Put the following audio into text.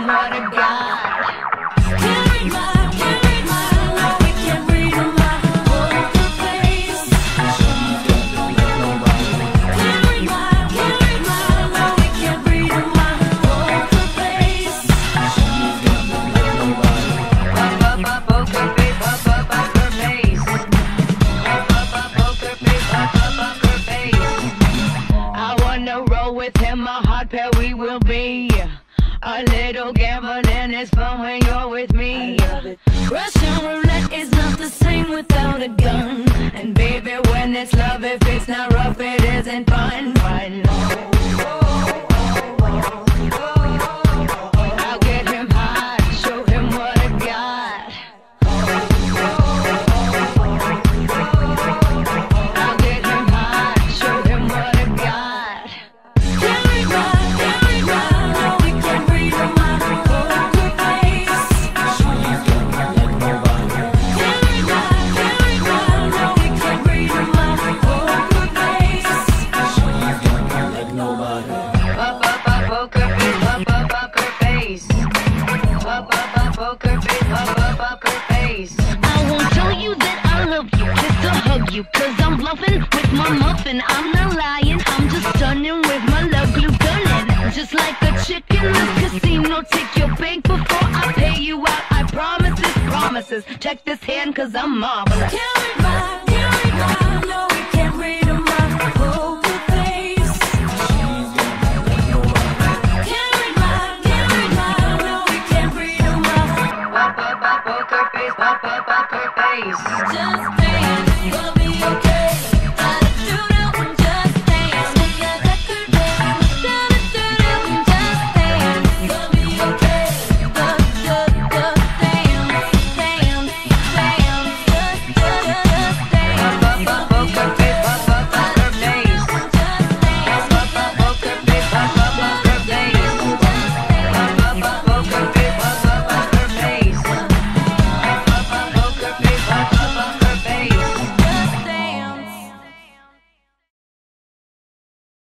what I got. Can't read my, no, we can't read my poker face. Can't read my, no, we can't read my poker face. Poker face, poker face. Poker face. I wanna roll with him, a hot pair we will be. A little gambling is fun when you're with me. Russian roulette is not the same without a gun. And baby, when it's love, if it's not rough, it isn't fun. I'll get him high, show him what I got. I'll get him high, show him what I got. Can't read my, no, we can't read my poker face. Can't read my, no, we can't read my poker face. Poker face, poker face, poker face. I won't tell you that I love you, just to hug you, cause I'm bluffing with my muffin. I'm not lying, I'm just stunning with my love glue gunning. Just like a chick in the casino, take your bank before I pay you out. I promise this, promises. Check this hand, cause I'm marvelous. Can't read my, no, we can't read my poker face. Can't read my, no, we can't read my poker face, poker face. Just think.